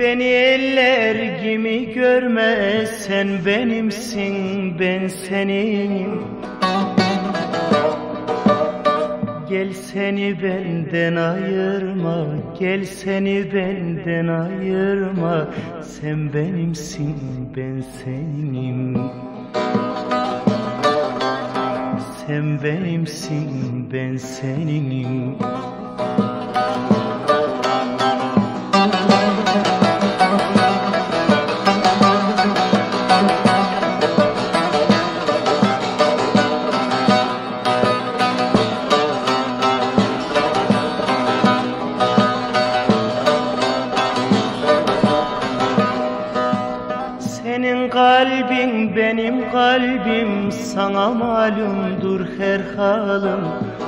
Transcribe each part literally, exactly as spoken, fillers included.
Beni eller gibi görme, sen benimsin, ben senin. Gel seni benden ayırma, gel seni benden ayırma, sen benimsin, ben senim. Sen benimsin, ben seninim. Senin kalbin benim kalbim, sana malumdur her halim.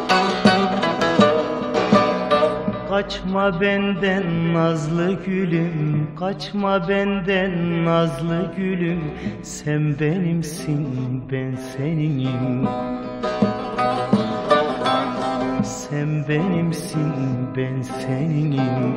Kaçma benden nazlı gülüm, kaçma benden nazlı gülüm, sen benimsin, ben seninim. Sen benimsin, ben seninim.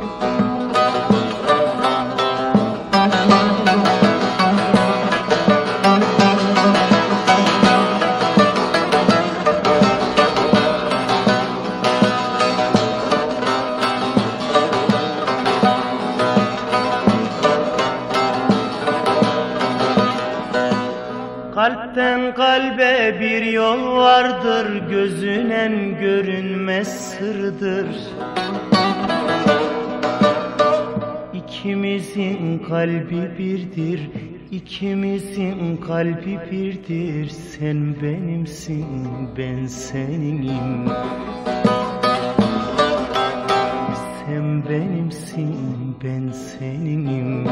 Kalpten kalbe bir yol vardır, gözünen görünmez sırdır. İkimizin kalbi birdir, ikimizin kalbi birdir. Sen benimsin, ben seninim. Sen benimsin, ben seninim.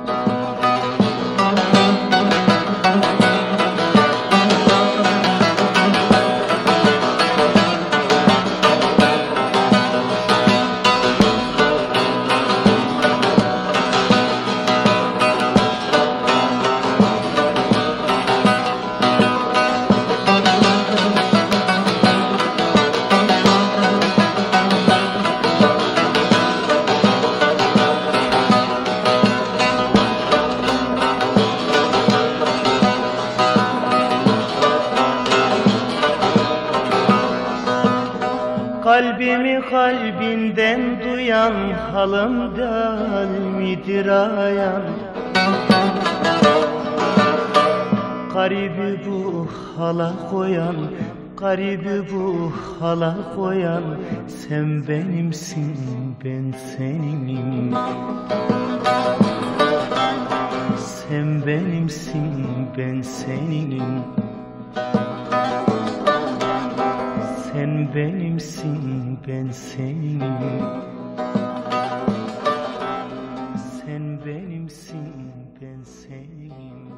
Kalbimi kalbinden duyan, halımdan midir ayan? Garibi bu hala koyan, garibi bu hala koyan, sen benimsin, ben seninim. Sen benimsin, ben seninim. Sen benimsin, ben seninim. Sen benimsin, ben seninim.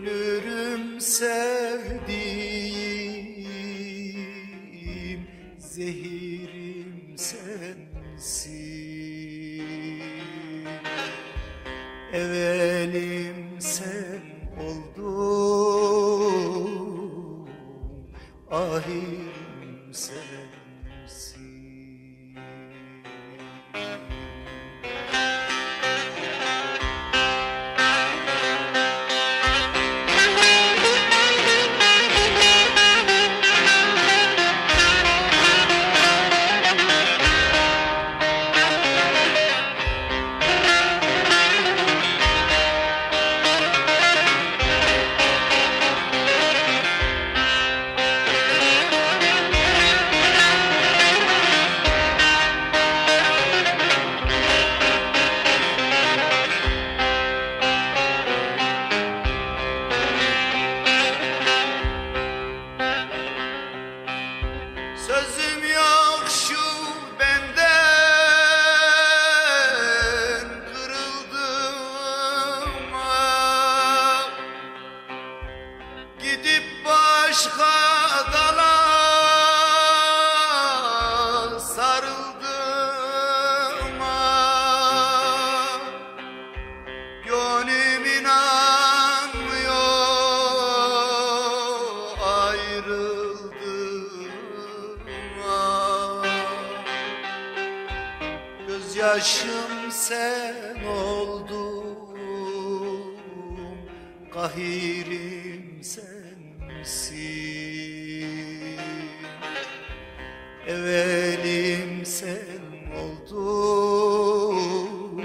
ölürüm sevdiğim, zehirim sensin. Evelim sen oldun, ahirim sensin. Sözüm yok şu benden, kırıldım ah. Gidip başka dala sarıldım ah. Gönlüm inanmıyor, ayrıldım. Gözyaşım sen oldun, kahirim sensin. Evelim sen oldun,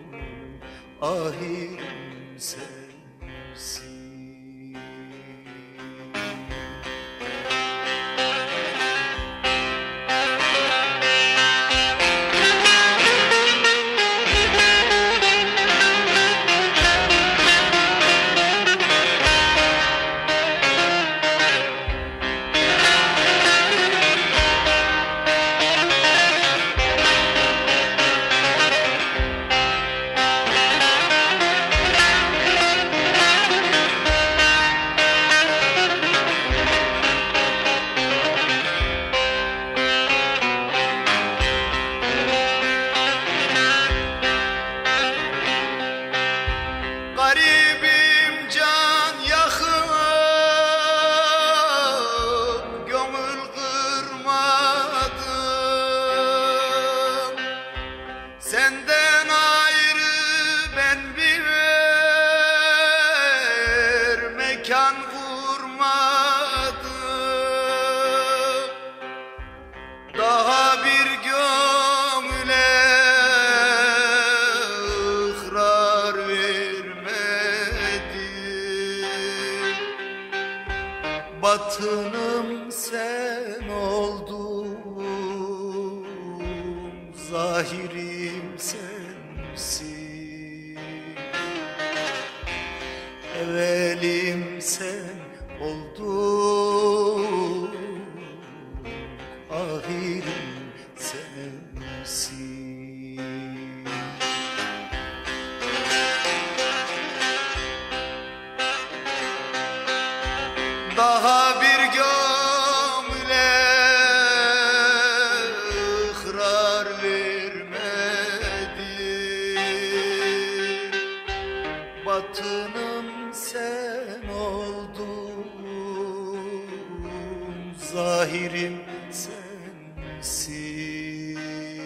ahirim sensin. Garibim can yakıp gönül kırmadım. Senden ayrı ben bir mekan kurmadım. Daha bir gönüle ıkrar vermedim. Batınım sen oldun, zahirim sensin. Evelim sen oldun, ahirim sensin. Daha bir gönüle ıkrar vermedim. Batınım sen oldun, zahirim sensin.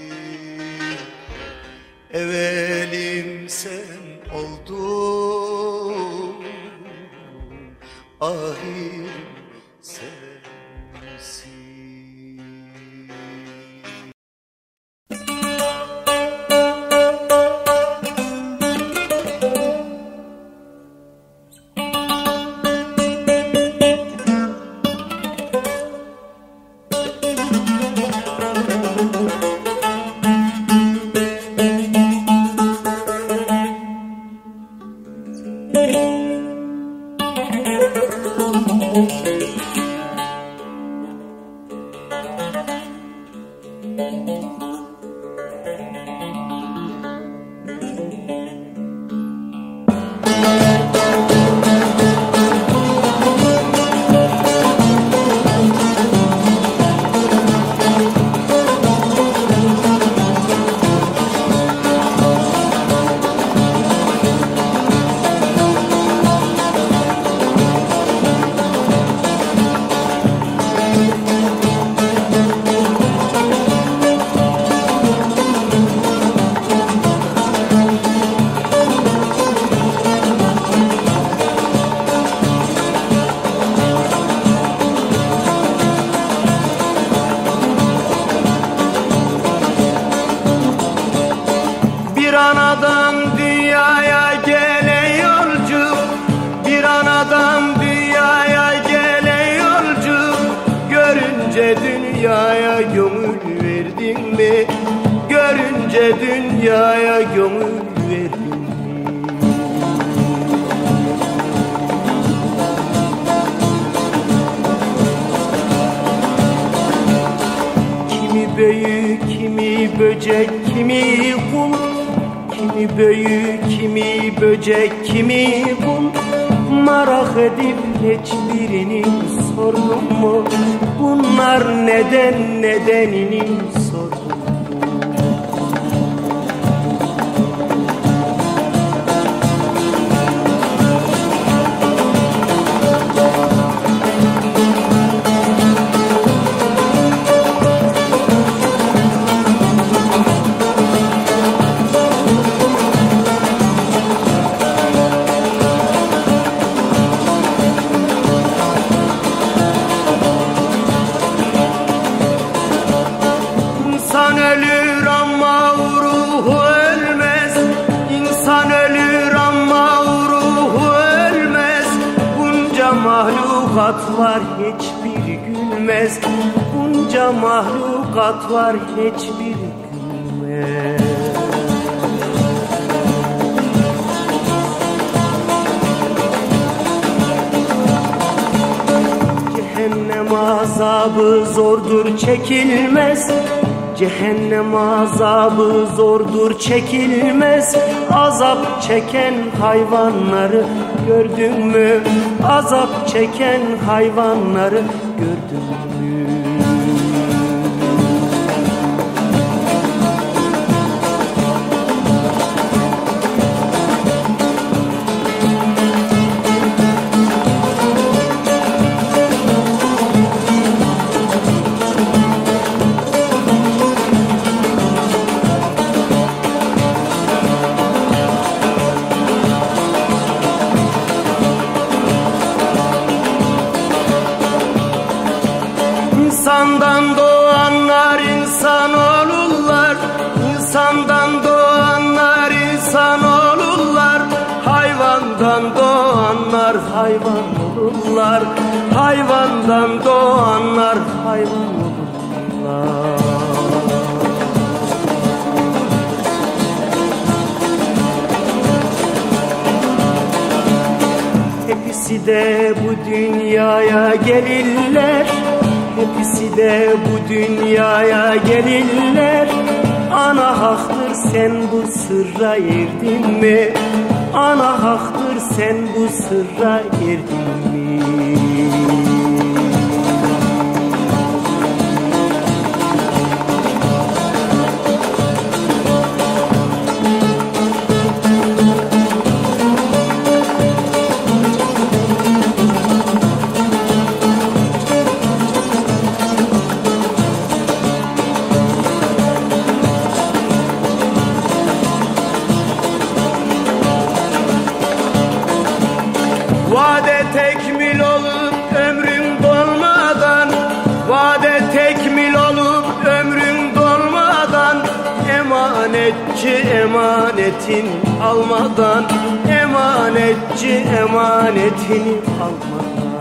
Evelim sen oldun, ahirim sensin. mi? Görünce dünyaya gönül verdin mi? Kimi büyü, kimi böcek, kimi kul, kimi büyü, kimi böcek, kimi kul. Merak edip hiçbirini sordum mu? Bunlar neden, nedenini sordum mu? İnsan ölür ama ruhu ölmez. İnsan ölür ama ruhu ölmez. Bunca mahlukat var hiçbiri gülmez. Bunca mahlukat var hiçbiri gülmez. Cehennem azabı zordur çekilmez. Cehennem azabı zordur çekilmez. Azap çeken hayvanları gördün mü? Azap çeken hayvanları gördün mü? İnsandan doğanlar insan olurlar. İnsandan doğanlar insan olurlar. Hayvandan doğanlar hayvan olurlar. Hayvandan doğanlar hayvan olurlar. Hepsi de bu dünyaya gelirler. Hepsi de bu dünyaya gelirler. Ana haktır sen bu sırra erdin mi? Ana haktır sen bu sırra erdin mi? Vade tekmil olup ömrün dolmadan, vade tekmil olup ömrün dolmadan, emanetçi emanetin almadan, emanetçi emanetini almadan.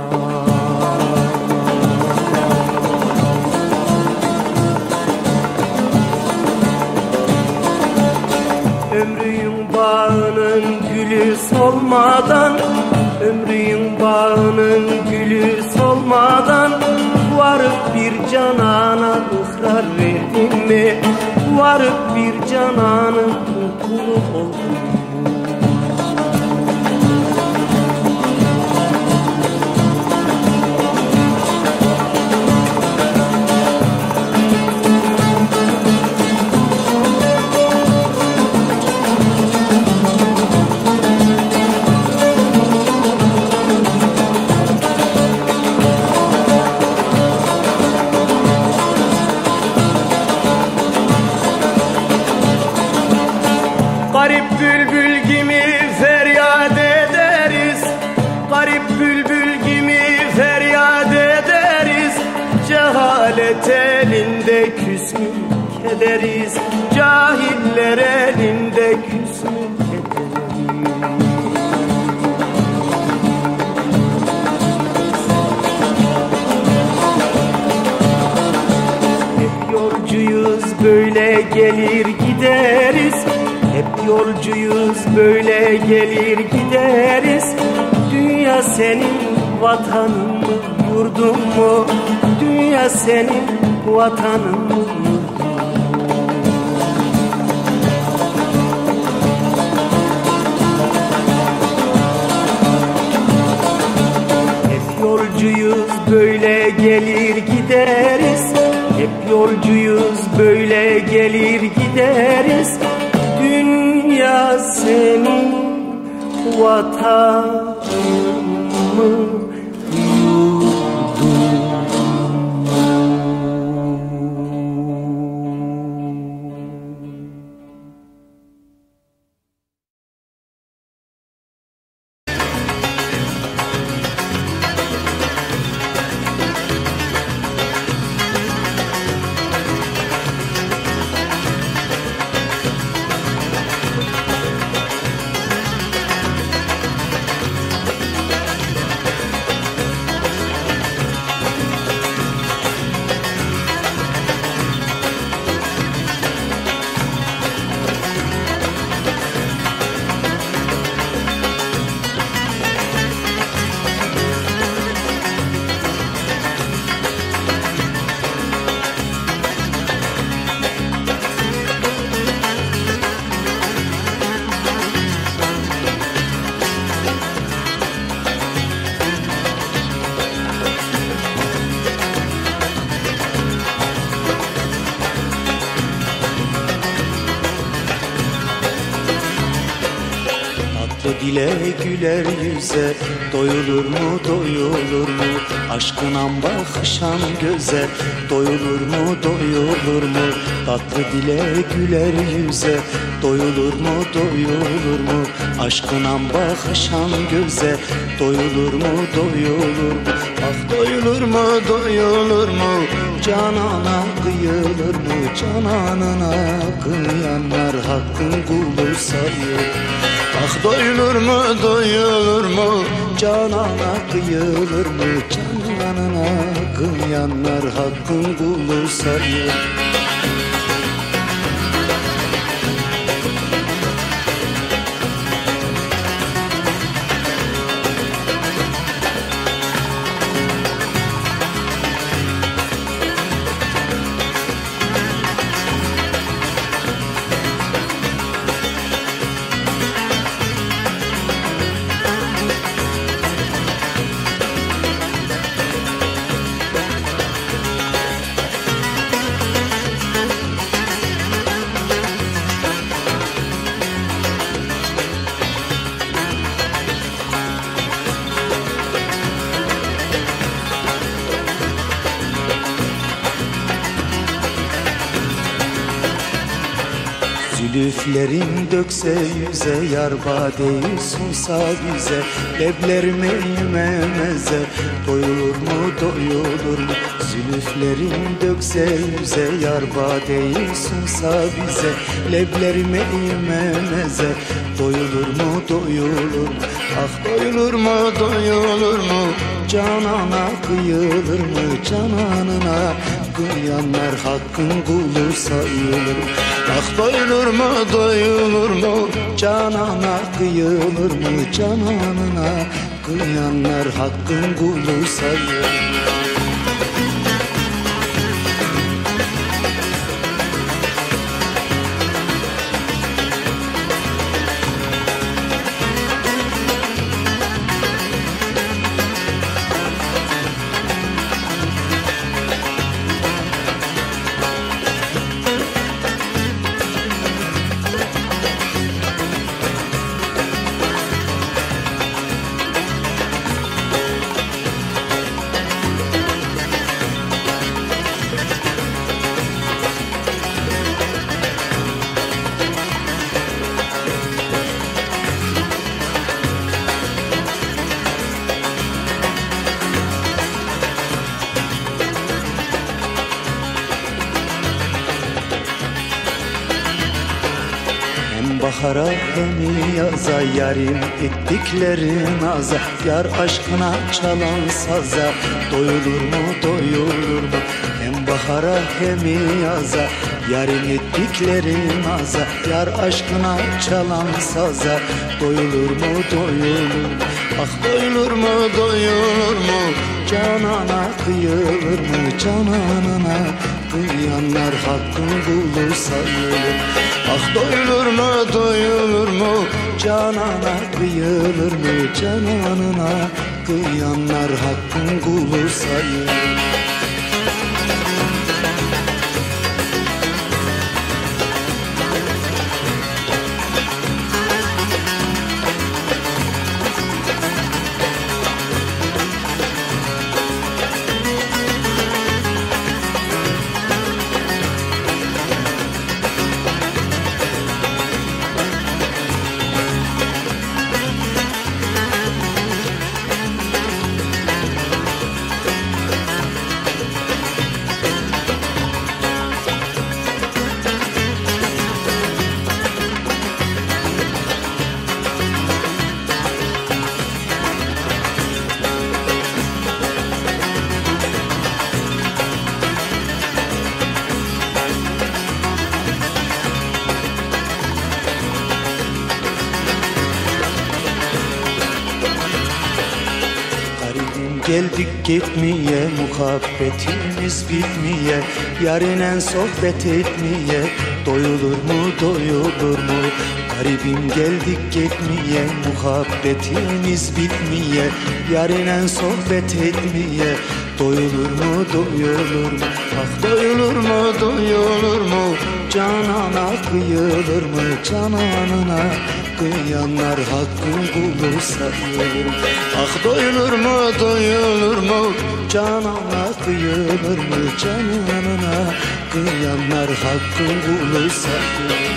Ömrün bağının gülü solmadan, ömrün bağının gülü solmadan, varıp bir canana ıhrar verdin mi? Varıp bir cananın kulu oldun mu? Garip bülbül gibi feryat ederiz. Garip bülbül gibi feryat ederiz. Cehalet elinde küsmük ederiz. Cahiller elinde küsmük ederiz. Hep yolcuyuz böyle gelir gideriz. Hep yolcuyuz böyle gelir gideriz. Dünya senin vatanın mı yurdun mu? Dünya senin vatanın mı yurdun mu? Hep yolcuyuz böyle gelir gideriz. Hep yolcuyuz böyle gelir gideriz. Dünya senin vatanın mı yurdun mu? Dile güler yüze doyulur mu doyulur mu? Aşkına bakışan göze doyulur mu doyulur mu? Tatlı dile güler yüze doyulur mu doyulur mu? Aşkına bakışan göze doyulur mu doyulur mu? Ah doyulur mu doyulur mu? Canana kıyılır mı? Cananına kıyanlar hakkın kulu sayır. Ah doyulur mu doyulur mu? Canana kıyılır mı? Cananına kıyanlar hakkın kulu sayır. Zülüflerin dökse yüze, yar badeyi sunsa bize, leblerime yememeze, doyulur mu doyulur mu? Zülüflerin dökse yüze, yar badeyi sunsa bize, leblerime yememeze, doyulur mu doyulur mu? Ah doyulur mu doyulur mu? Canana kıyılır mı? Cananına kıyanlar hakkın kulu sayılır. Ah doyulur mu doyulur mu? Canana kıyılır mı? Cananına kıyanlar hakkın kulu sayılır. Bahara hem yaza yarim ettiklerin aza, yar aşkına çalan saza, doyulur mu doyulur mu? Hem bahara hem yaza, yarın ettiklerin aza. Yar aşkına çalan saza, doyulur mu doyulur, ah doyulur mu doyulur mu? Canana kıyılır mı, cananına kıyanlar hakkın kulu sayılır. Ah doyulur mu doyulur mu? Canana kıyılır mı, cananına kıyanlar hakkın kulu sayılır. Geldik gitmeye, muhabbetimiz bitmeye, yarinen sohbet etmeye, doyulur mu doyulur mu? Garibim geldik gitmeye, muhabbetimiz bitmeye, yarinen sohbet etmeye, doyulur mu doyulur mu? Ah doyulur mu doyulur mu? Canana kıyılır mı, cananına kıyanlar hakkın kulu sayılır. Ah doyulur mu doyulur mu? Canana kıyılır mı, cananına kıyanlar hakkın kulu sayılır.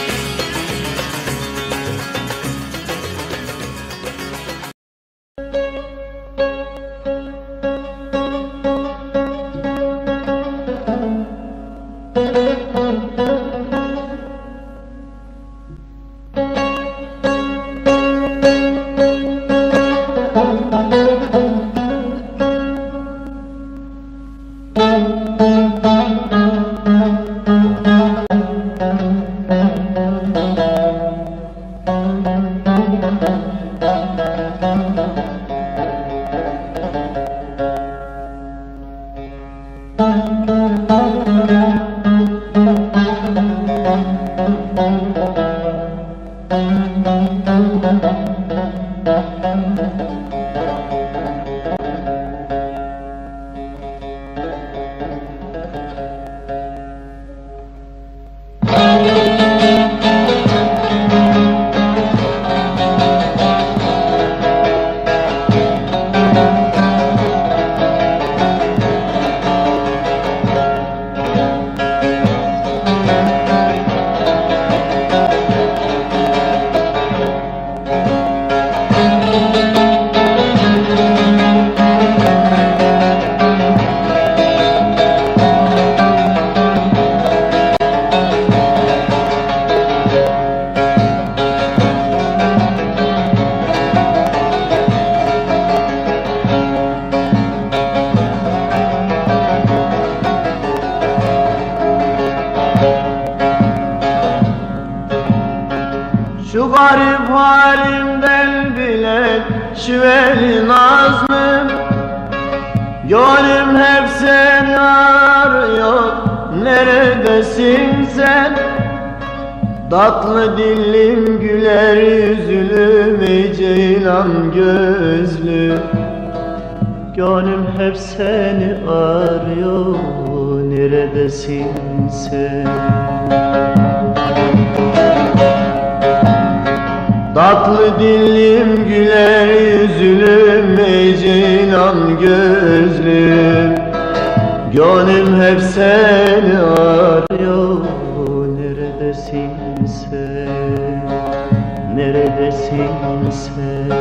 Şu garip halimden bilen şiveli nazlım, gönlüm hep seni arıyor, neredesin sen? Tatlı dillim güler yüzlüm, ey ceylan gözlüm, gönlüm hep seni arıyor, neredesin sen? Tatlı dillim güler yüzlüm, ey ceylan gözlüm, gönlüm hep seni arıyor, neredesin sen, neredesin sen?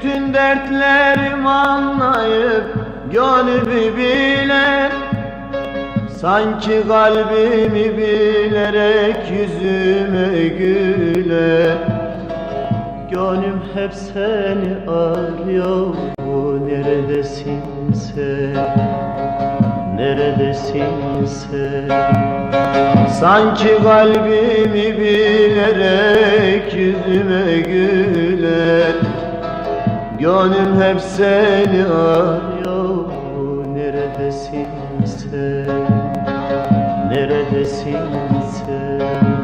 Bütün dertlerimi anlayıp gönlümü bilen, sanki kalbimi bilerek yüzüme gülen. Gönlüm hep seni arıyor, neredesin sen, neredesin sen? Sanki kalbimi bilerek yüzüme gülen. Gönlüm hep seni arıyor, neredesin sen, neredesin sen?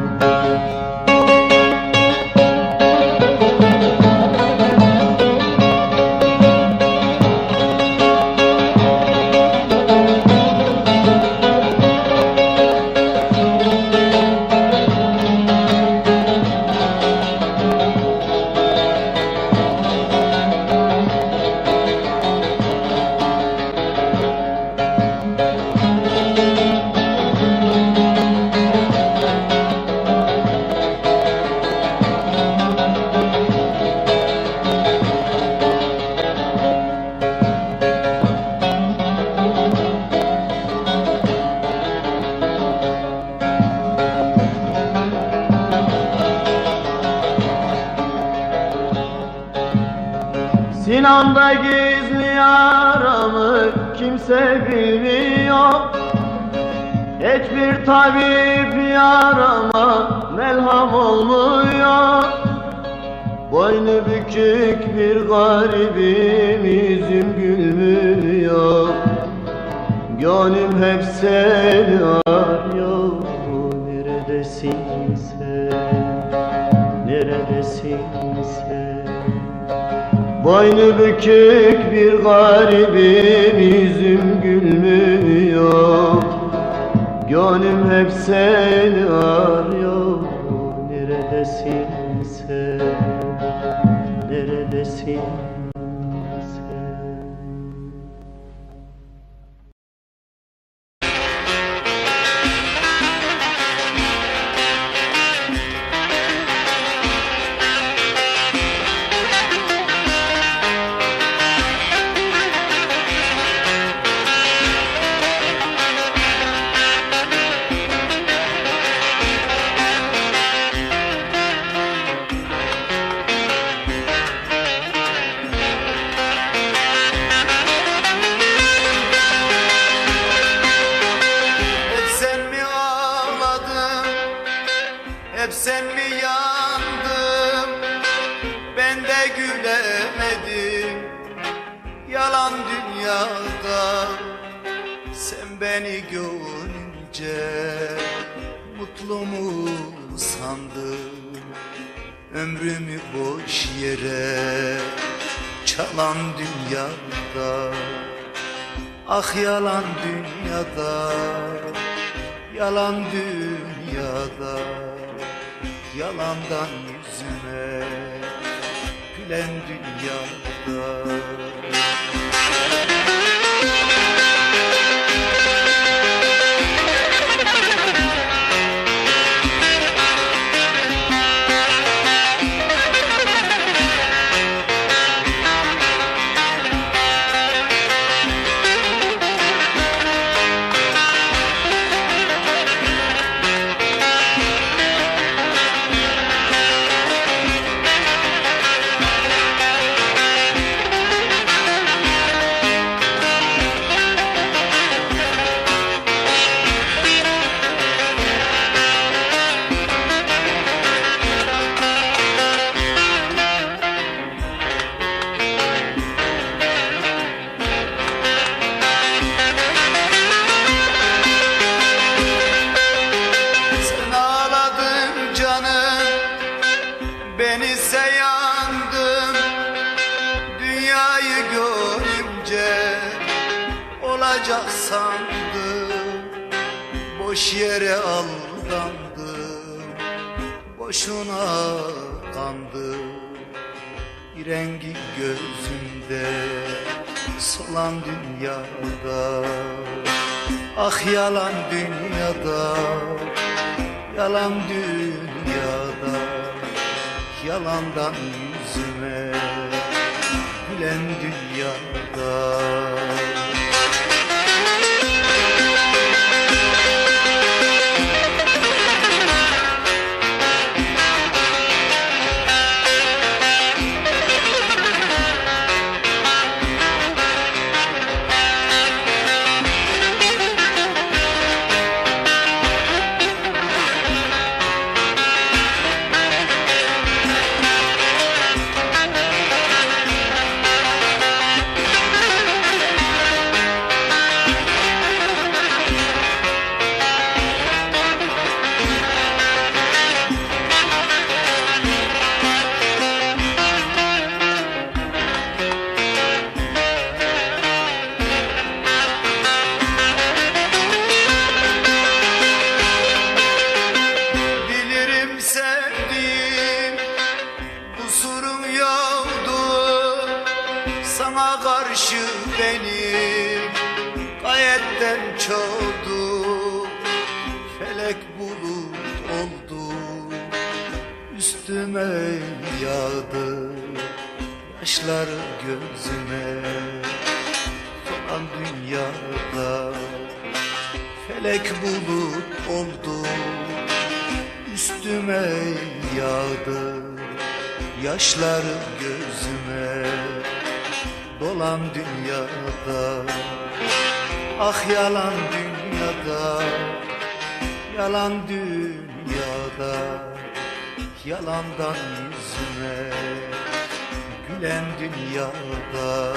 Sinamda gizli yaramı kimse bilmiyor. Hiçbir tabip yarama melham olmuyor. Boynu bükük bir garibim, yüzüm gülmüyor. Gönlüm hep seni arıyor, neredesin sen, neredesin sen? Boynu bükük bir garibim, yüzüm gülmüyor. Gönlüm hep seni arıyor, neredesin sen, neredesin sen? Hep sen mi yandın, ben de gülemedim. Yalan dünyada sen beni görünce mutlu mu sandın? Ömrümü boş yere çalan dünyada, ah yalan dünyada, yalan dünyada. Yalandan yüzüme gülen dünyada. Ben ise yandım dünyayı görünce, olacak sandım, boş yere aldandım, boşuna kandım. Bir rengi gözümde solan dünyada, ah yalan dünyada, yalan dünyada. Yalandan yüzüme gülen dünyada. Sana karşı benim gayetten çoğdu, felek bulut oldu, üstüme yağdı yaşlar gözüme. Solan dünyada felek bulut oldu, üstüme yağdı yaşlar gözüme. Dolan dünyada, ah yalan dünyada, yalan dünyada, yalandan yüzüme gülen dünyada.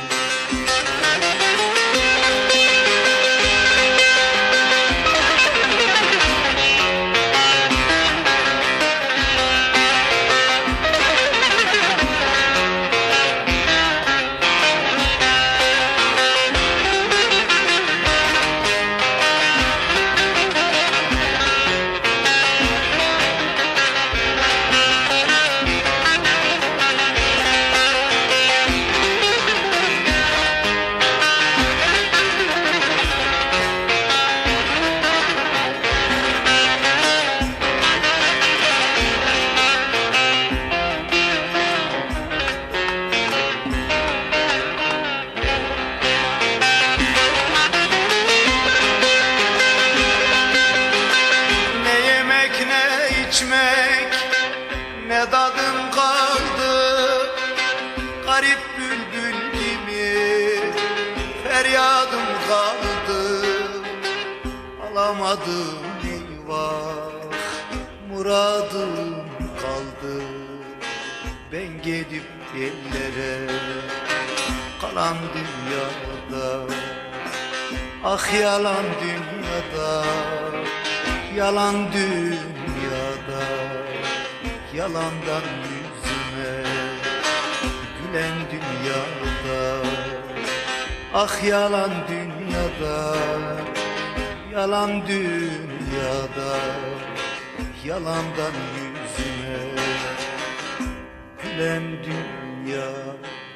Ne tadım kaldı, garip bülbül gibi feryadım kaldı. Alamadım eyvah, muradım kaldı. Ben gidip ellere kalan dünyada, ah yalan dünyada, yalan dünyada, yalandan yüzüme gülen dünyada, ah yalan dünyada, yalan dünyada, yalandan yüzüme gülen dünyada.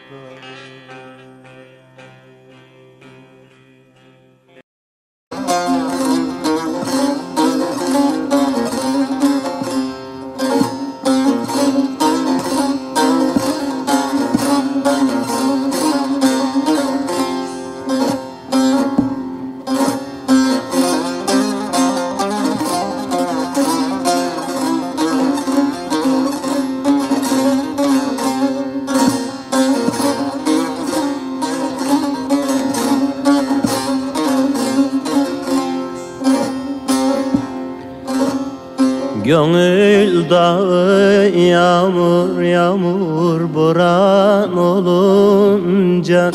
Gönül dağı yağmur yağmur boran olunca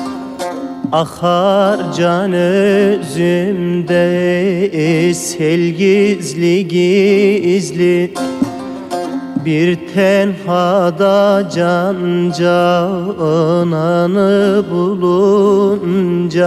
akar can özümde sel gizli gizli. Bir tenhada can cananı bulunca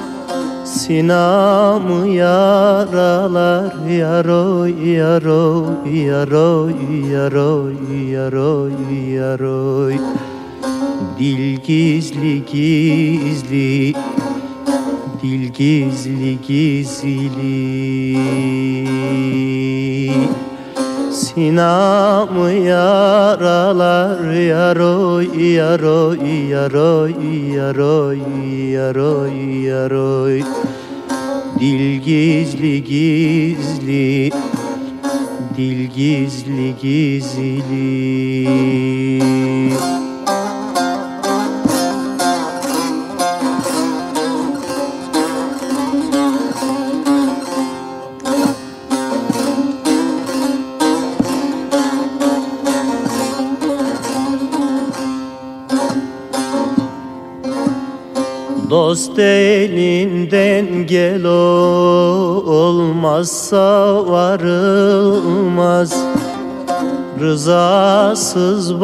sinamı yaralar yaroy yaroy yaroy yaroy yaroy yaroy. Dil gizli gizli, dil gizli gizli, Sinamı yaralar yaroy yaroy yaroy yaroy yaroy yaroy. Dil gizli gizli, dil gizli gizli. Dost elinden gel olmazsa varılmaz. Rızasız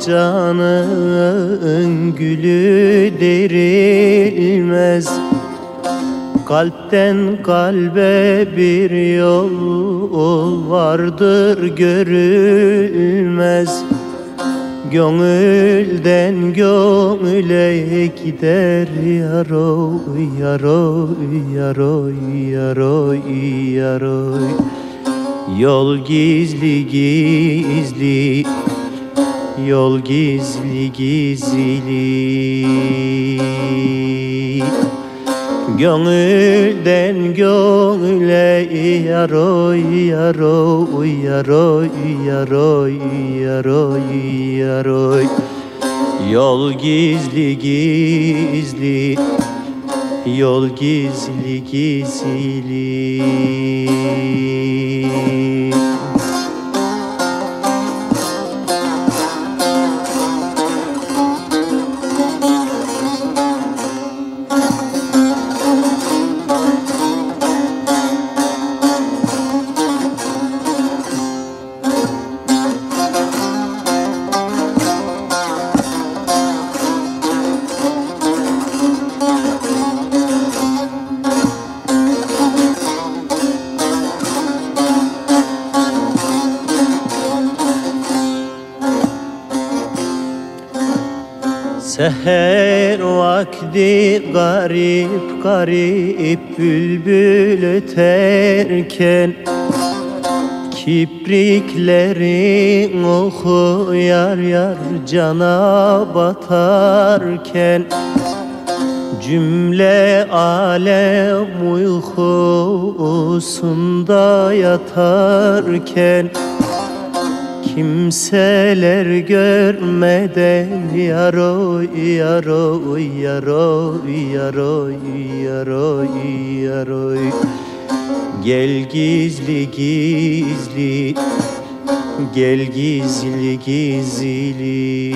bahçanın gülü derilmez. Kalpten kalbe bir yol vardır görülmez. Gönülden gönüle gider yaroy yaroy yaroy yaroy yaroy. Yol gizli gizli, yol gizli gizli. Gönülden gönüle yaroy yaroy yaroy yaroy yaroy yaroy. Yol gizli gizli, yol gizli gizli. Seher vakti garip garip bülbül öterken, kipriklerin oku yar yar cana batarken, cümle alem uykusunda yatarken, kimseler görmeden yaroy yaroy yaroy yaroy yaroy yaroy. Gel gizli gizli, gel gizli gizli.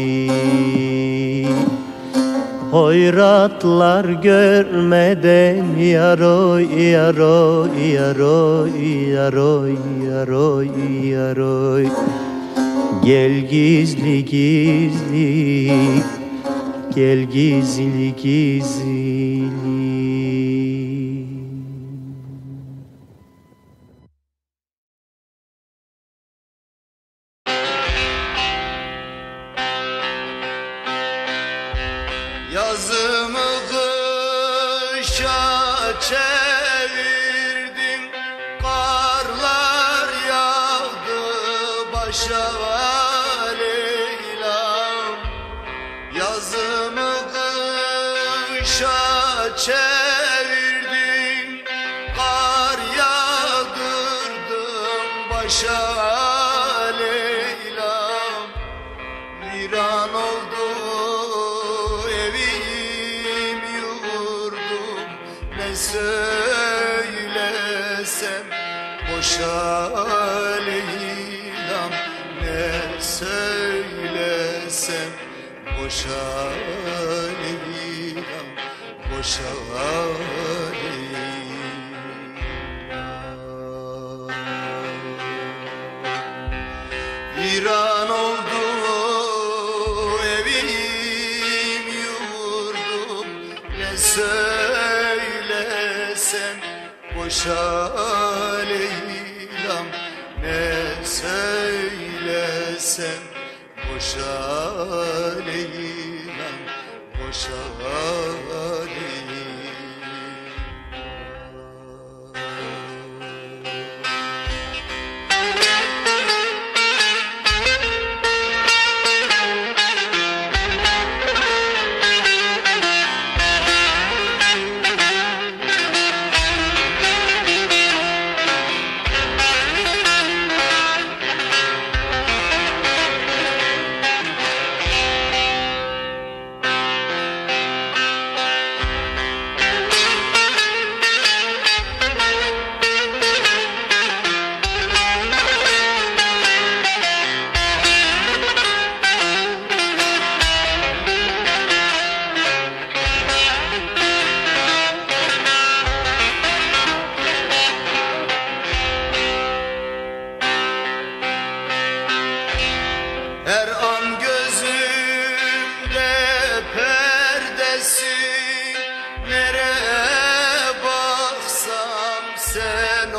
Hoyratlar görmeden yaroy yaroy yaroy yaroy yaroy yaroy. Gel gizli gizli, gel gizli gizli. Yazımı kışa çevirdin, karlar yağdı başa Leyla'm. Yazımı kışa çevirdin, kar yağdırdın başa Leyla'm. Viran oldu söylesem boşa Leyla'm, ne söylesem boşa Leyla'm, boşa Leyla'm. Viran oldu evim yurdum, ne söylesem boşa Leyla'm, ne söylesem boşa Leyla'm, boşa Leyla'm. Her an gözümde perdesi, nereye baksam sen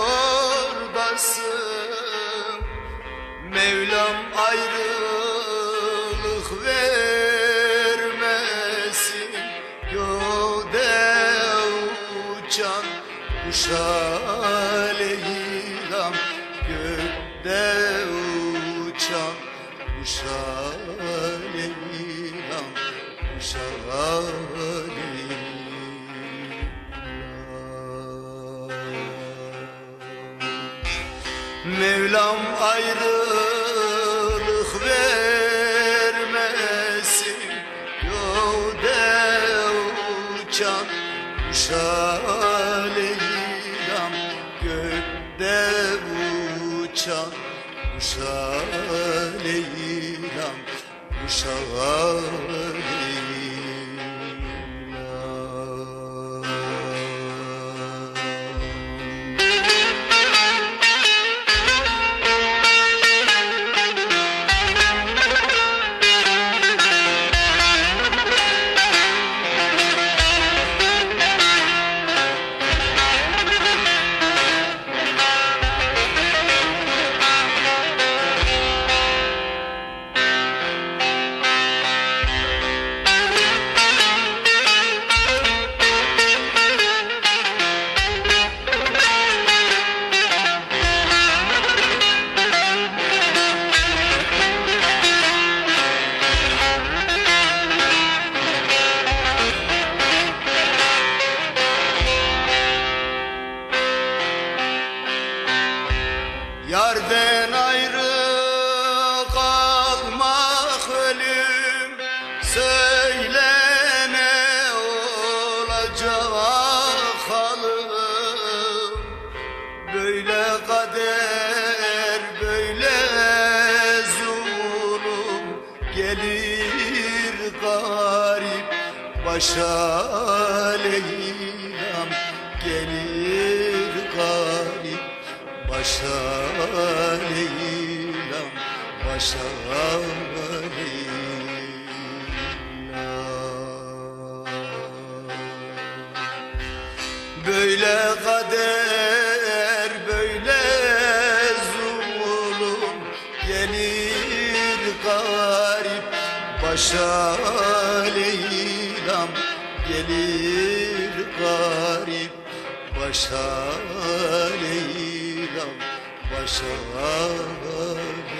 oradasın. Mevlam ayrılık vermesin, göğde uçan kuşa Leyla'm, gökte uçan kuşa Leyla'm, kuşa Leyla'm. Mevlam ayrılık vermesin, göğde uçan kuşa Leyla'm, gökte uçan kuşa Leyla'm, kuşa Leyla'm. Yarden ayrı kalmak ölüm, söyle ne olacak halim. Böyle kader, böyle zulüm, gelir garip başa Leyla'm, gelir garip başa Leyla'm, başa Leyla'm. Böyle kader, böyle zulüm, gelir garip başa Leyla'm, gelir garip başa Leyla'm, başa Leyla'm.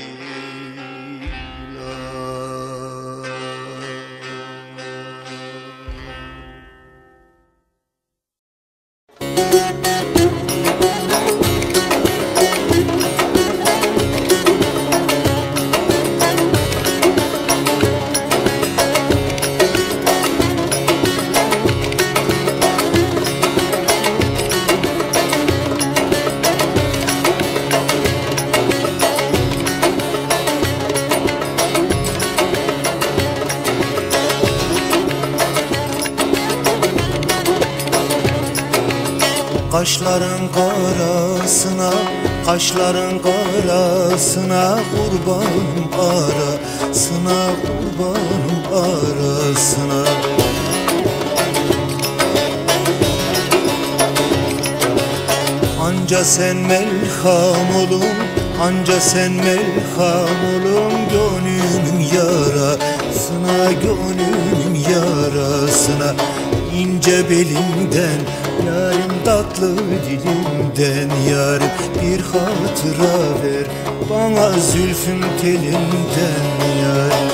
Kaşların karasına, kaşların karasına, kurbanım arasına, kurbanım arasına. Anca sen melham olun, anca sen melham olun, gönlümün yarasına, gönlümün yarasına. İnce belimden yarim, tatlı dilimden yarim, bir hatıra ver bana zülfün telinden yarim.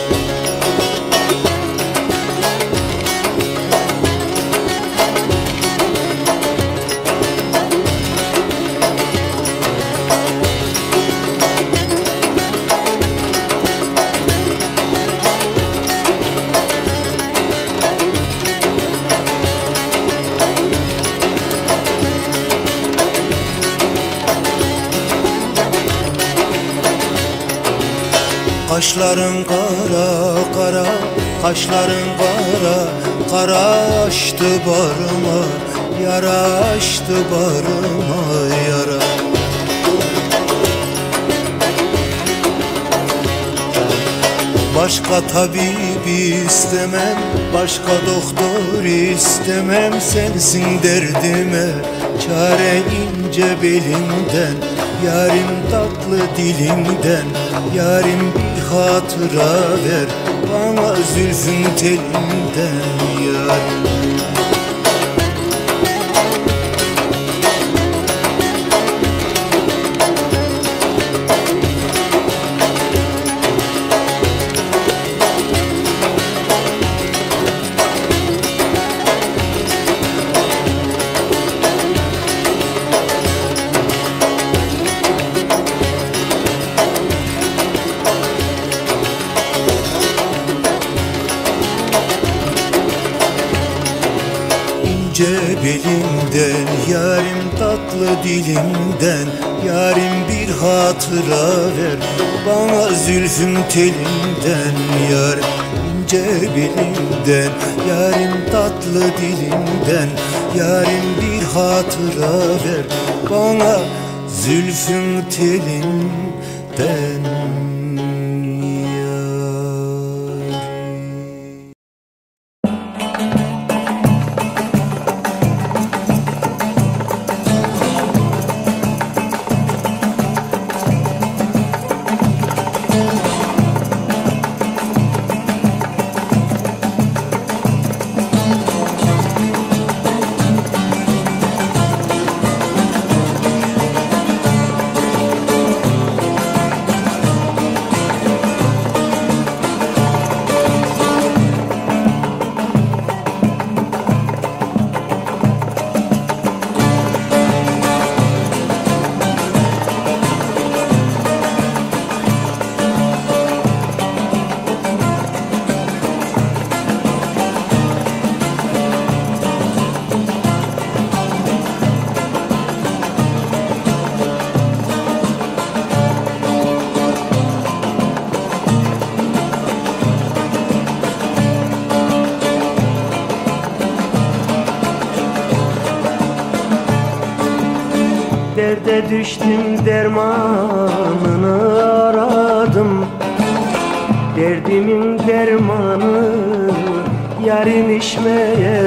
Kaşların kara kara, kaşların kara kara, açtı barıma yara, açtı barıma yara. Başka tabip istemem, başka doktor istemem. Sensin derdime çare, ince belinden, yarim tatlı dilinden. Yarim bir hatıra ver bana zülfün telinden yarim. İnce belimden, yarim tatlı dilimden. Yarim bir hatıra ver bana zülfün telinden yarim. İnce belimden, yarim tatlı dilimden. Yarim bir hatıra ver bana zülfün telinden. Derde düştüm, dermanını aradım. Derdimin dermanı yarınmış meğer.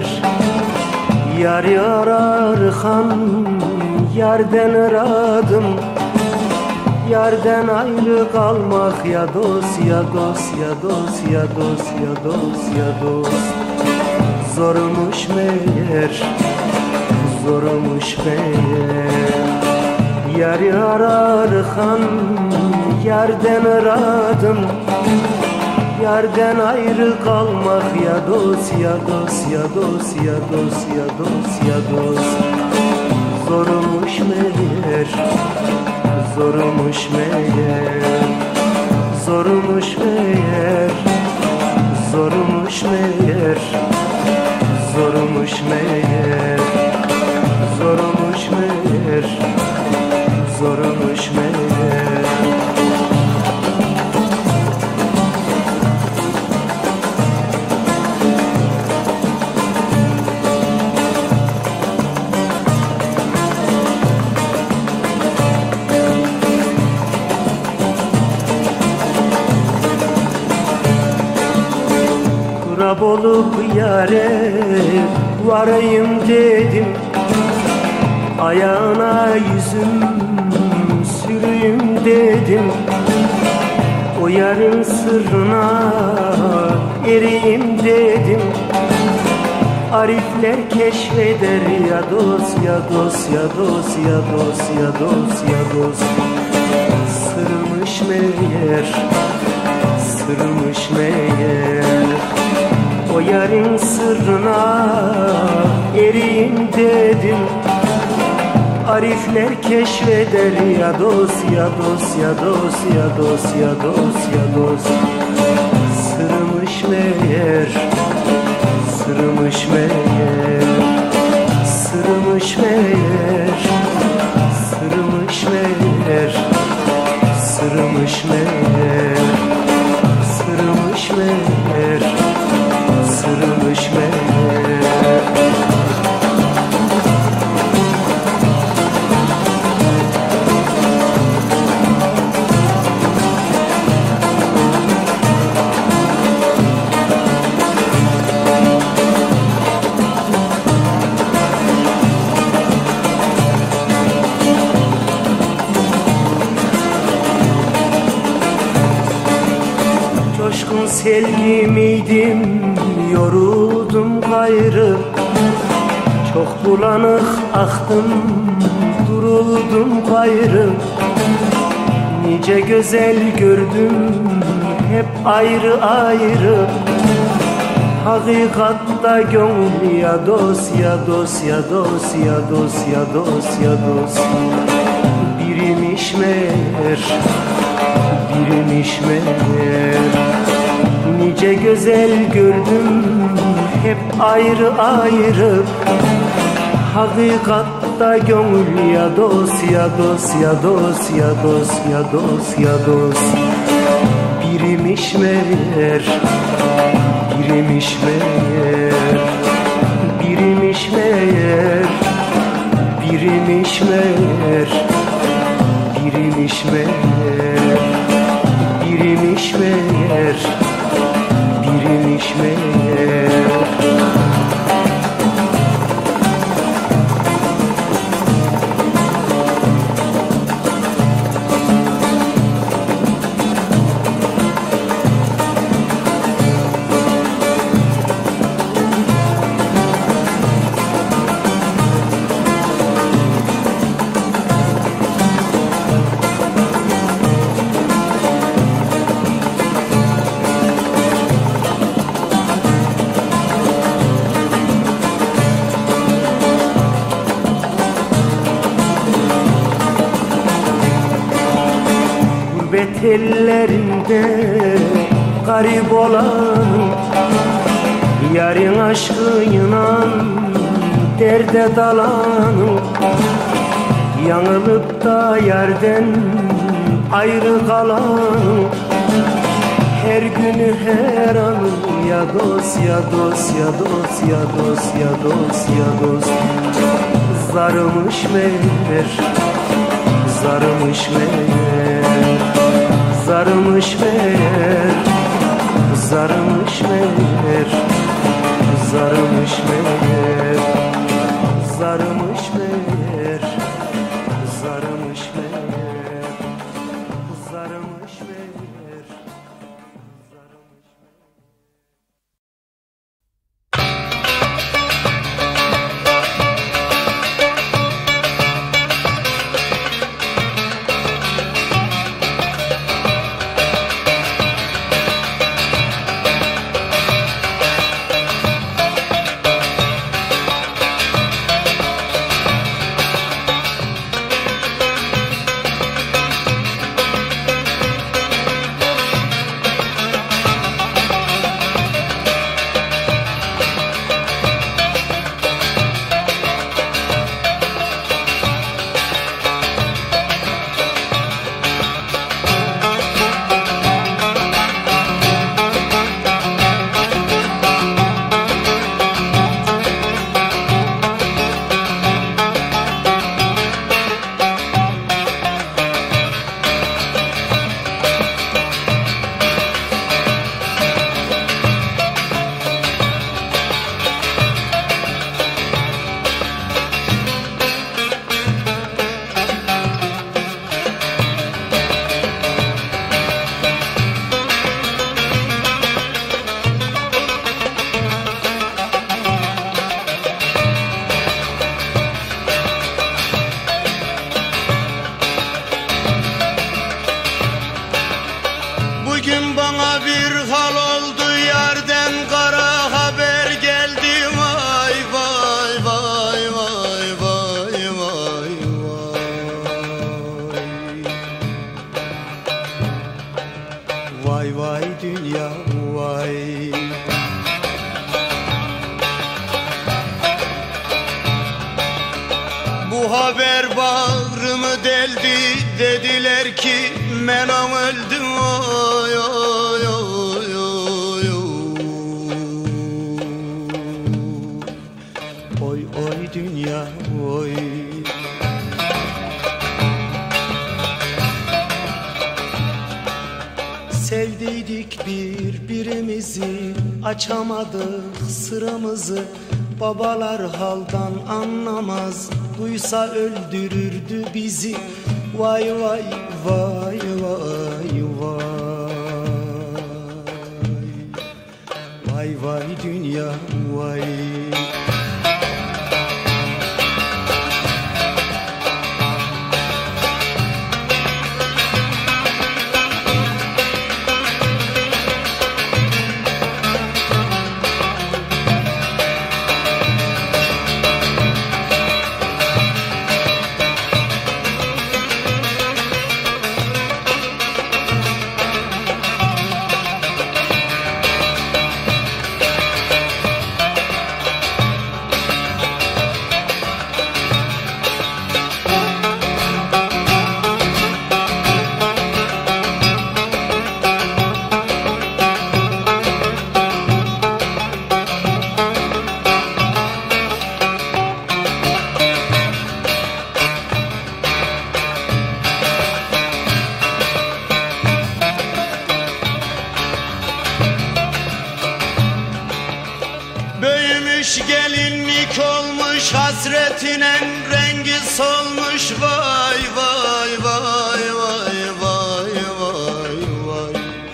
Yar yarar han, yarden aradım. Yarden ayrı kalmak ya dost, ya dost, ya dost, ya dost, ya dost, ya dost. Zormuş meğer, zormuş meğer. Yar yarar han, yarden aradım. Yarden ayrı kalmak ya dost, ya dost, ya dost, ya dost, ya dost, ya dost. Zormuş meğer, zormuş meğer. Zormuş meğer, zormuş meğer. Zormuş meğer, zormuş meğer. Zormuş meğer. Kurab olup yâre varayım dedim. Ayağına yüzüm süreyim dedim. O yarın sırrına eriyim dedim. Arifler keşfeder ya dost, ya dost, ya dost, ya dost, ya dost, ya dost. Sırmış meğer, sırmış meğer. O yarın sırrına eriyim dedim. Arifler keşfeder ya dost, ya dost, ya dost, ya dost, ya dost, ya dost. Sırmış meğer, sırmış meğer. Sırmış meğer, sırmış meğer. Sırmış meğer, sırmış meğer. Sırmış meğer. coşkun selgi miydim, yoruldum gayrı. Çok bulanık aktım, duruldum gayrı. Nice güzel gördüm, hep ayrı ayrı. Hakikatta gönül ya dost, ya dost, ya dost, ya dost, ya dost, ya dost. Birimiş meğer, birimiş meğer. Nice güzel gördüm, hep ayrı ayrı. Hakikatta gönül ya dost, ya dost, ya dost, ya dost, ya dost, ya dost. Birimiş meğer, birimiş meğer, birimiş meğer, birimiş meğer, birimiş meğer, birimiş meğer, birimiş meğer. Gurbet ellerinde garip olan, yarın aşkıyla derde dalan. Yanılıp da yerden ayrı kalan, her günü her anı ya dost, ya dost, ya dost, ya dost, ya dost, ya dost. Zarımış meğer, zarımış meğer, zarımış meğer, zarımış meğer, zarımış meğer, zarımış meğer, zarımış meğer, zarımış meğer, zarımış. Bugün bana bir hal oldu, yerden kara haber geldi. Vay vay vay vay vay vay vay. Vay vay dünya vay. Bu haber bağrımı deldi, dediler ki Melam öldü. Oy oy oy oy oy oy dünya oy. Sevdiydik birbirimizi, açamadık sıramızı. Babalar haldan anlamaz, duysa öldürürdü bizi. Vay vay vay vay vay. hasretinin rengi solmuş vay vay vay vay vay vay vay.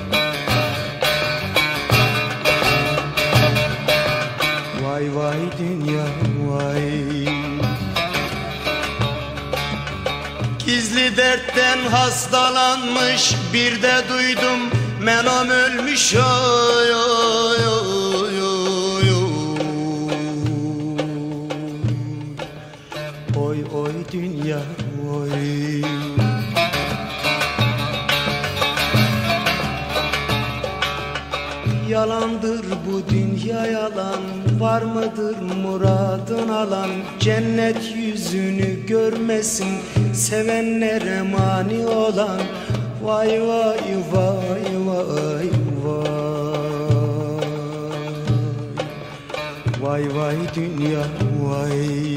Vay vay dünya vay. Gizli dertten hastalanmış bir de duydum menom ölmüş oy oy oy oy oy oy dünya oy. Yalandır bu dünya yalan, var mıdır muradın alan? Cennet yüzünü görmesin sevenlere mani olan. Vay vay vay vay vay. Vay vay dünya vay.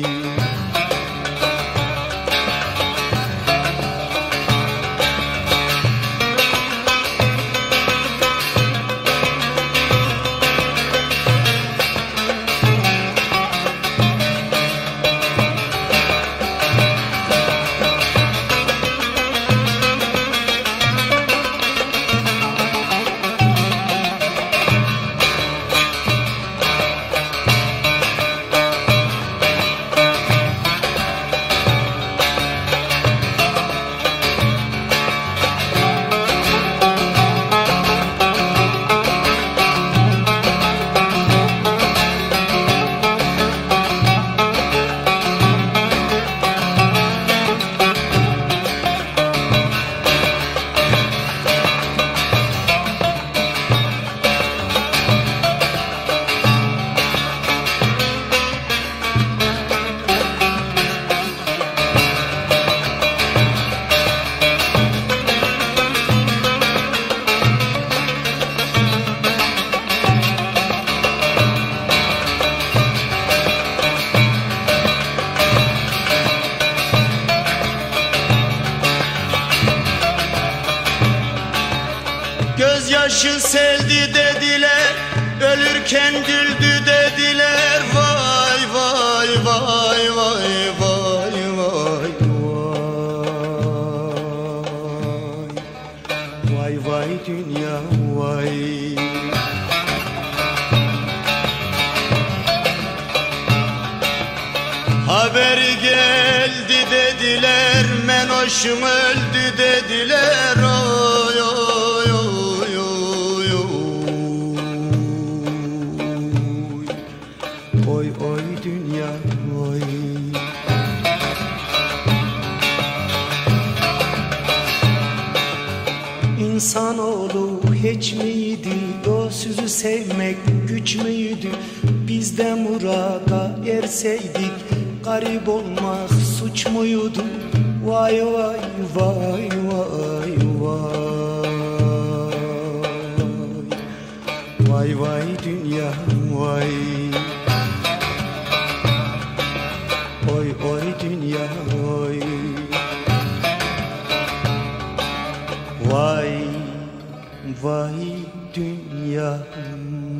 Gözyaşı seldi dediler, ölürken güldü dediler. Vay vay vay vay vay vay vay. Vay vay dünya vay. Haberi geldi dediler, menoşum öldü dediler. Oy oy oy oy oy. Oy oy dünya oy. İnsanoğlu hiç miydi, o sözü sevmek güç müydü? Biz de murada erseydik, garip olmak suç muydu? Vay vay vay vay vay. Vay vay dünya vay. Oy oy dünya oy. Vay vay dünya vay.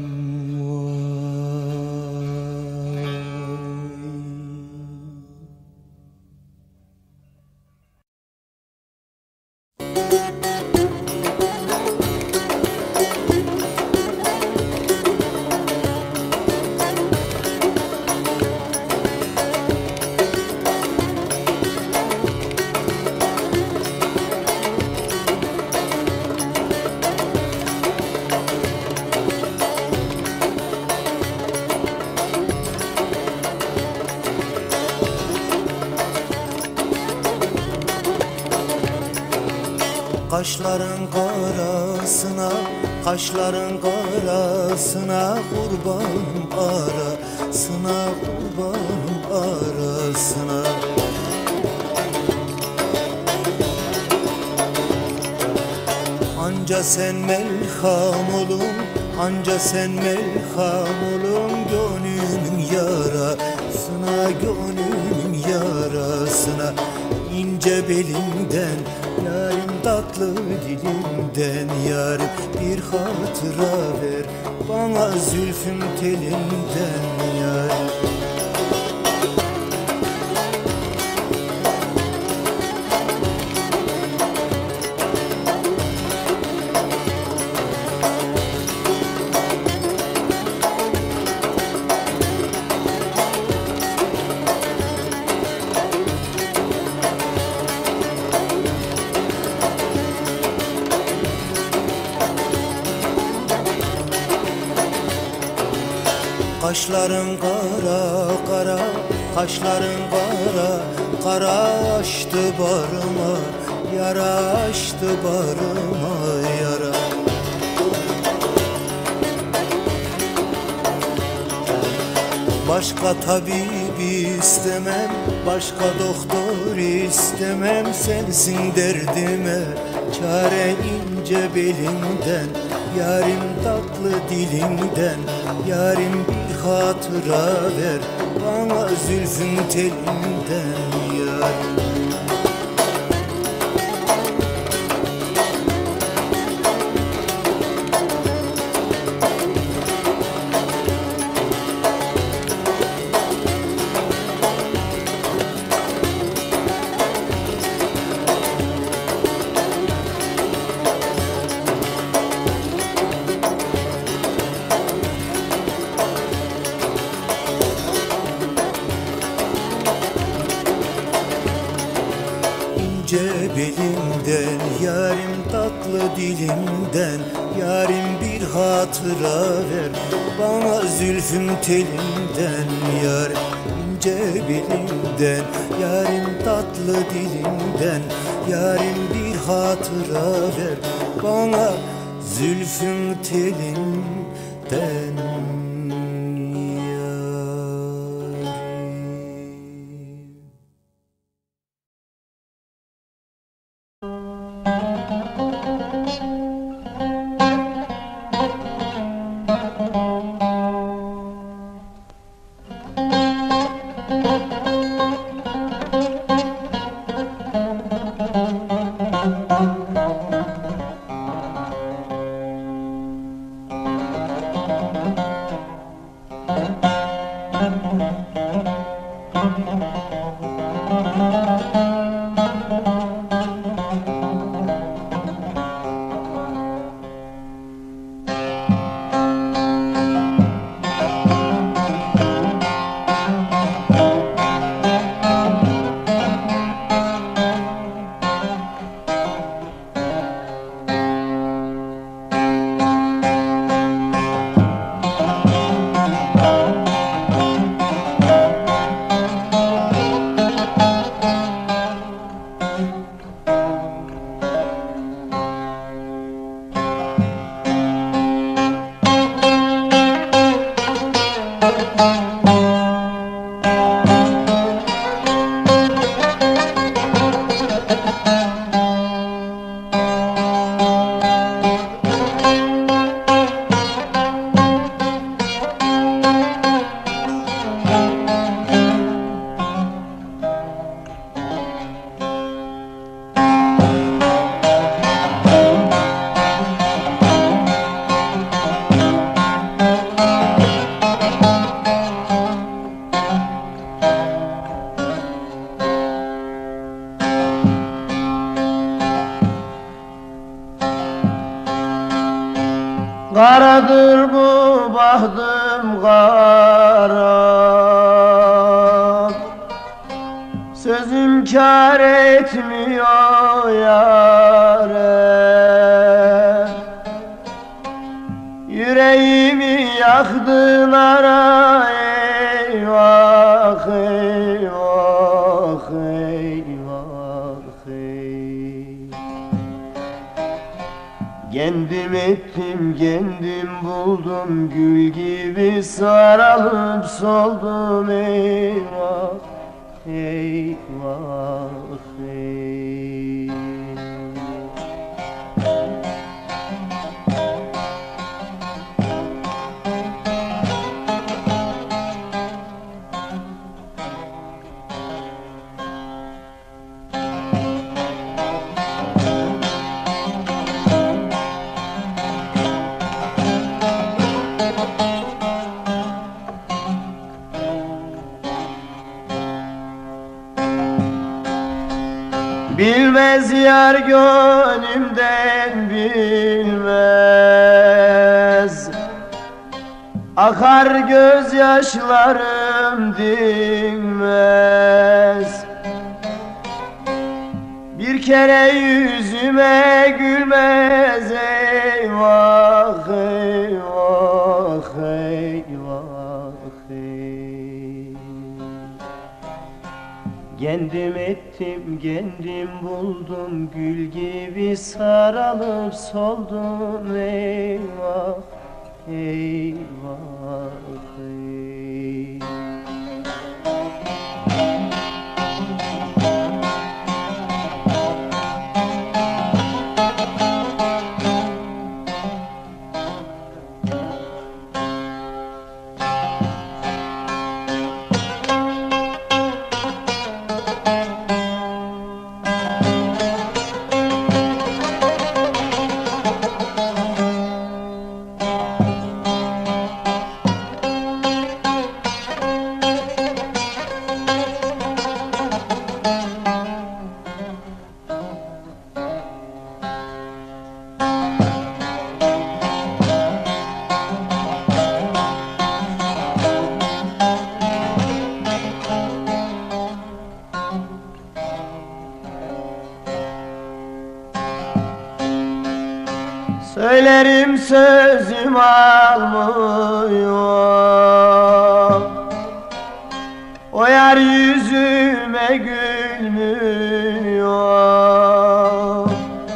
Kaşların karasına, kaşların karasına, kurbanım arasına, kurbanım arasına. Anca sen melham olun, anca sen melham olun, gönlümün yarasına, gönlümün yarasına. İnce belimden, yarim tatlı dilimden, yarim bir hatıra ver bana zülfün telinden, yarim. Kaşların kara kara, kaşların kara kara, açtı barıma yara, açtı barıma yara. Başka tabip istemem, başka doktor istemem, sensin derdime çare, ince belinden, yarim tatlı dilinden, yarim bir hatıra ver bana zülfün telinden yarim. İnce belimden, yarim tatlı dilimden, yarim bir hatıra ver bana zülfün telinden yarim. İnce belimden, yarim tatlı dilimden, yarim bir hatıra ver bana zülfün telinden yarim. Karadır bu bahtım kara, sözüm kâr etmiyor yâre. Yüreğimi yaktın ara, eyvah eyvah eyvah eyvah. Kendim ettim, kendim buldum, gül gibi sarılıp soldum, eyvah, eyvah, eyvah. Bilmez yar gönlümden bilmez, akar gözyaşlarım dinmez. Bir kere yüzüme gülmez, eyvah eyvah eyvah Kendim ettim, kendim buldum, gül gibi saralıp soldum. Eyvah, eyvah, ey. Söylerim sözüm almıyor, o yar yüzüme gülmüyor.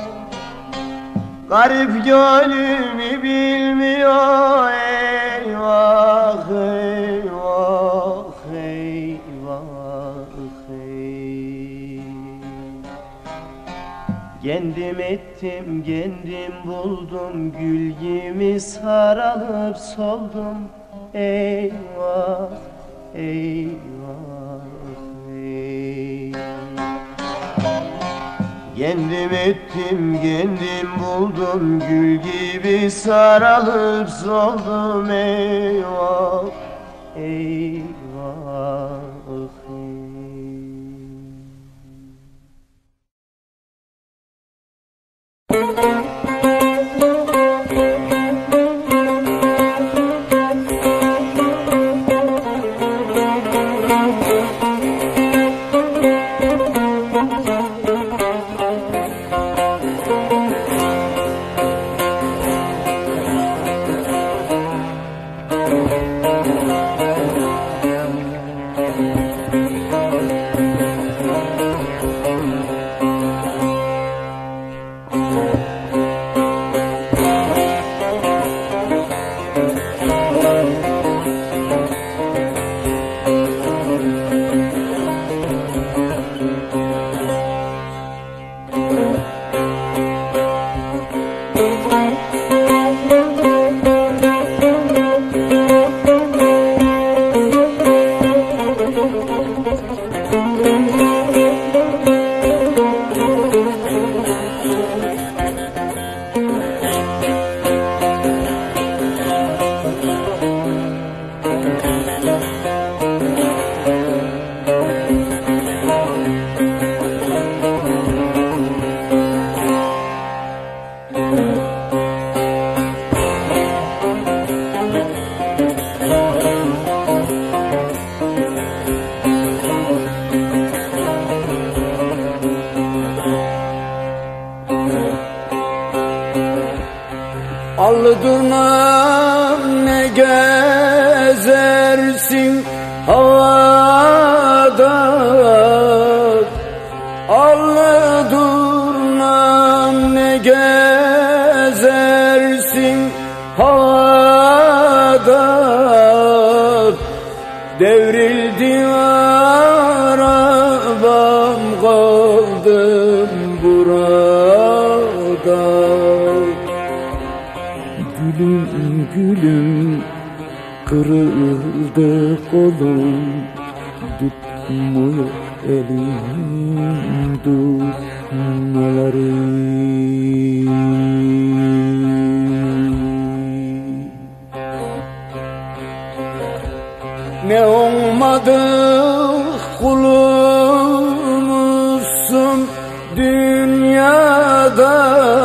Garip gönlümü bilmiyor. Eyvah, eyvah, eyvah, ey. Kendim ettim, kendim buldum, gül gibi saralıp soldum. Eyvah, eyvah, ey. Kendim ettim, kendim buldum, gül gibi saralıp soldum. Eyvah, eyvah, ey. Allı durnam ne gezersin havada, allı durnam ne gezersin havada. Devrildi arabam, kaldım burada. Gülüm gülüm kırıldı kolum, tutmuyor elim tutmaları. Ne olmadı kulumuzsun dünyada,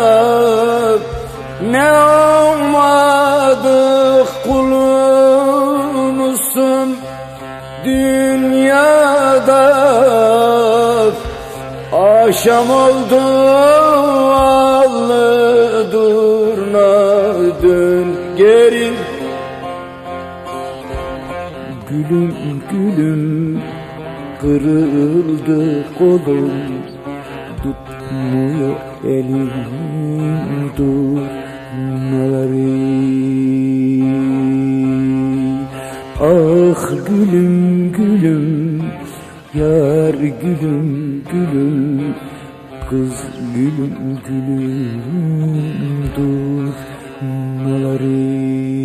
ne olmadı kulumuzsun dünyada. Akşam oldu allı durna, dön geri. Gülüm gülüm kırıldı kolum, tutmuyor elim durnaları. Ah gülüm gülüm, yar gülüm gülüm, kız gülüm gülüm durnaları.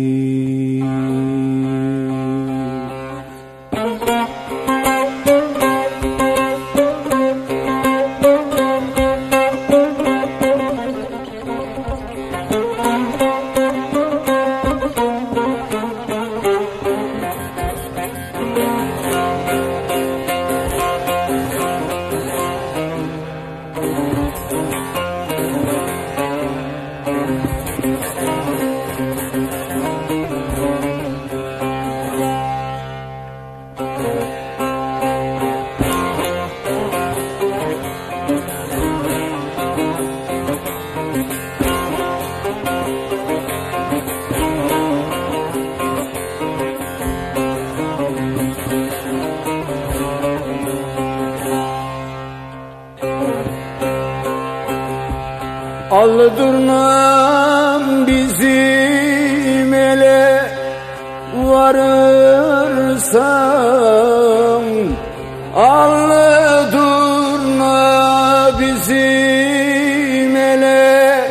Aldırmam bizim ele varırsam, aldırma bizim ele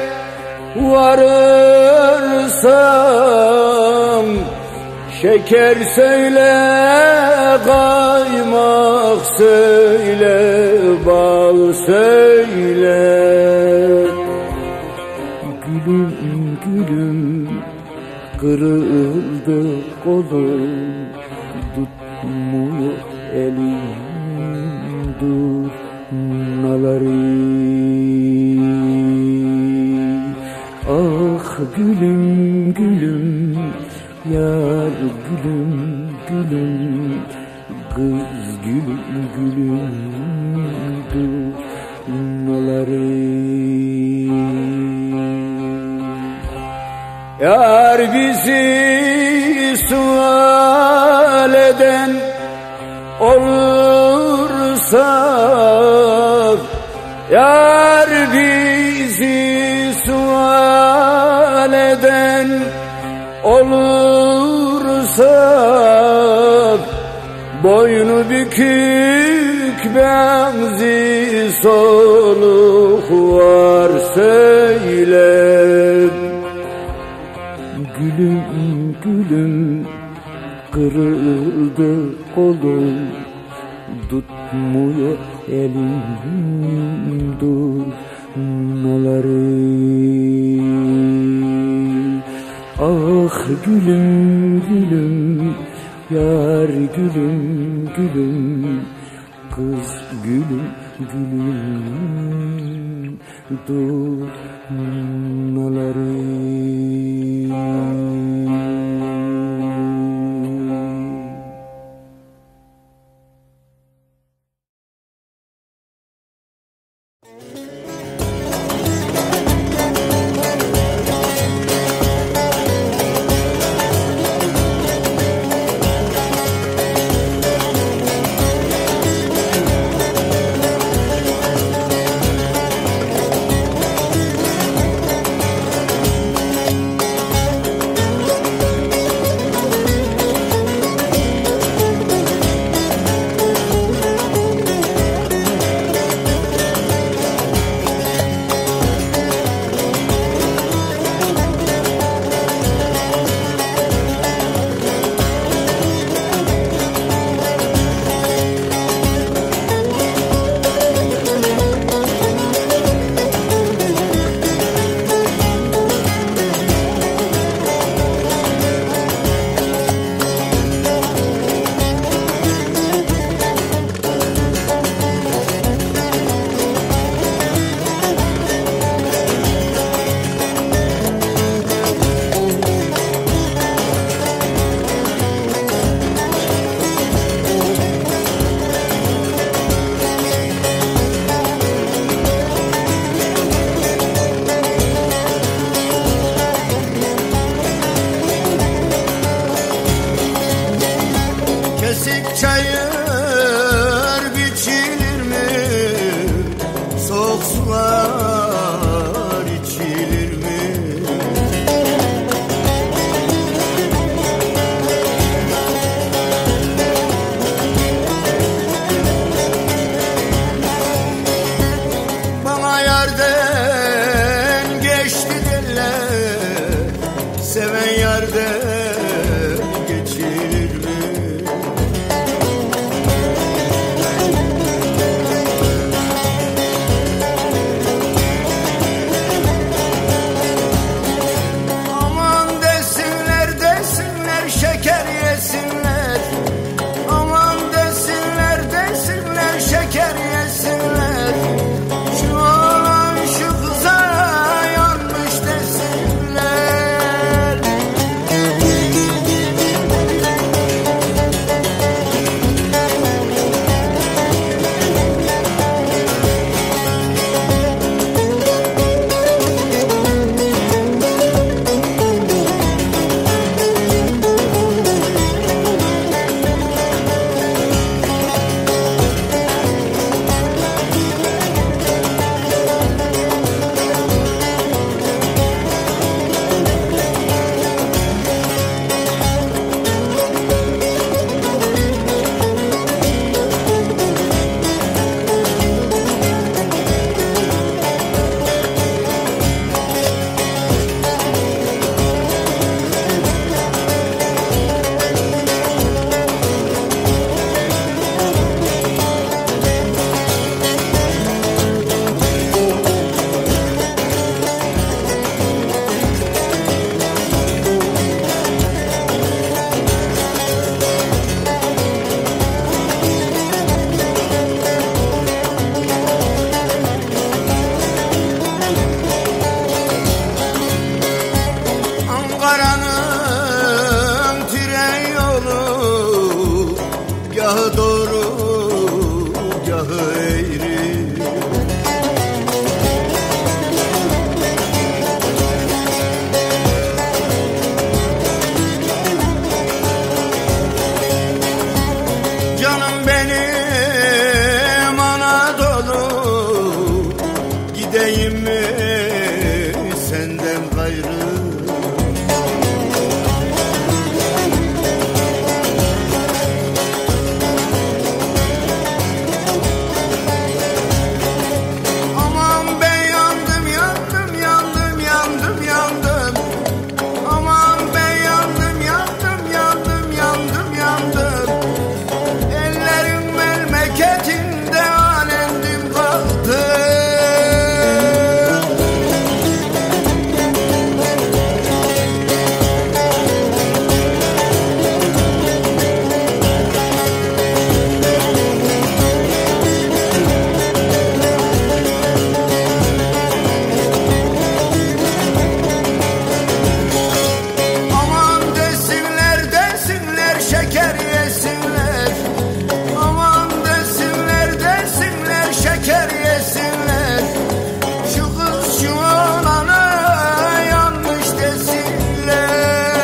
varırsam, şeker söyle, kaymak söyle, bal söyle. Gülüm gülüm, kırıldı kolum, tutmuyor elim durnaları. Ah gülüm gülüm, yar gülüm gülüm, kız gülüm gülüm durnaları. Yar bizi sual eden olursa, yar bizi sual eden olursa, boynu bükük benzi soluk var söyle. Gülüm gülüm, kırıldı kolum, tutmuyor elim durnaları. Ah gülüm gülüm, yar gülüm gülüm, kız gülüm gülüm durnaları. Kesik çayın seven yerden geçirir mi? Aman desinler desinler şeker yesinler, aman desinler desinler şeker yesinler, şu olan şu kıza yanmış desinler. Ankara'nın tren yolu gahı doğru gahı eğri, canım benim Anadolu, gideyim mi senden gayrı? Aman ben yandım yandım yandım yandım yandım, aman ben yandım yandım yandım yandım yandım, ellerim memleketinde alemdim kaldı. Aman desinler desinler şeker yesinler, aman desinler desinler şeker yesinler, şu kız şu olana yanlış desinler.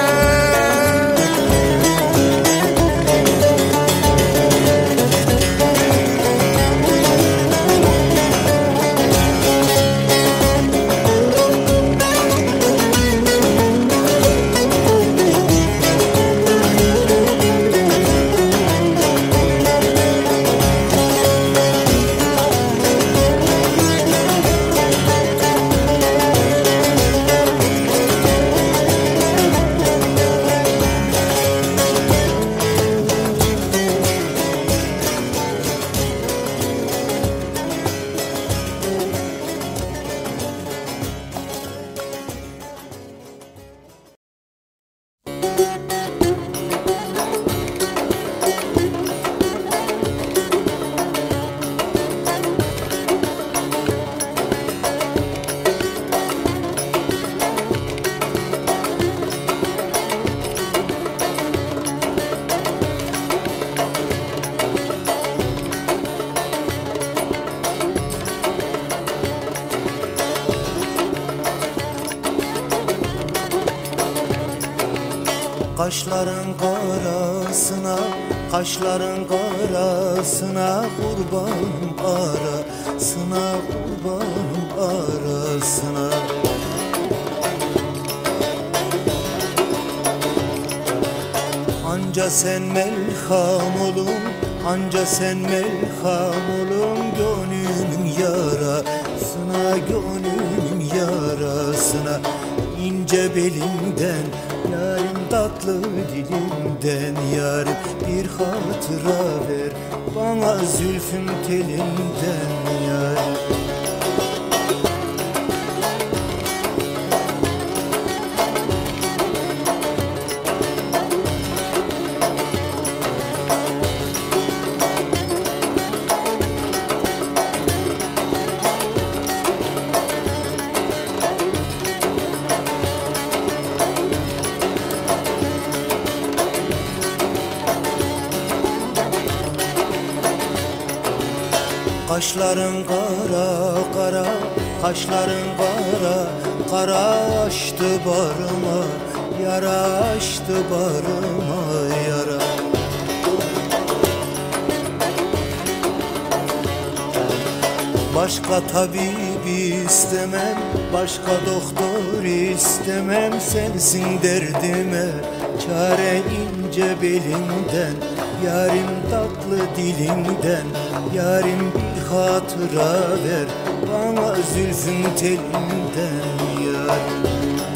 Kaşların karasına, kaşların karasına, kurbanım arasına, kurbanım arasına. Anca sen melham olun, anca sen melham olun, gönlümün yarasına, gönlümün yarasına. İnce ince belinden, yarim tatlı dilimden. Yarim bir hatıra ver bana zülfün telinden yarim. Kaşların kara kara, kaşların kara kara, açtı barıma yara, açtı barıma yara. Başka tabibi istemem, başka doktor istemem, sensin derdime çare ince belinden. Yarim tatlı dilinden, yarim bir hatıra ver bana zülfün telinden yarim.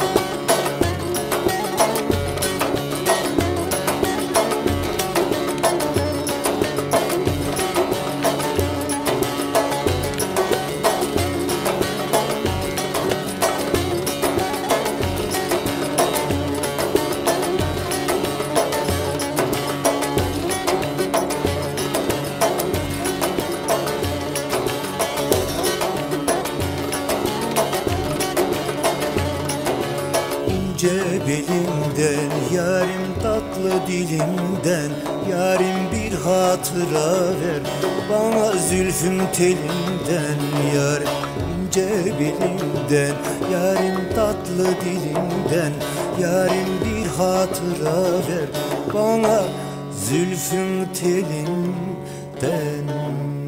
İnce belimden, yarim tatlı dilimden, yarim bir hatıra ver bana zülfün telinden yarim. İnce belimden, yarim tatlı dilimden, yarim bir hatıra ver bana zülfün telinden.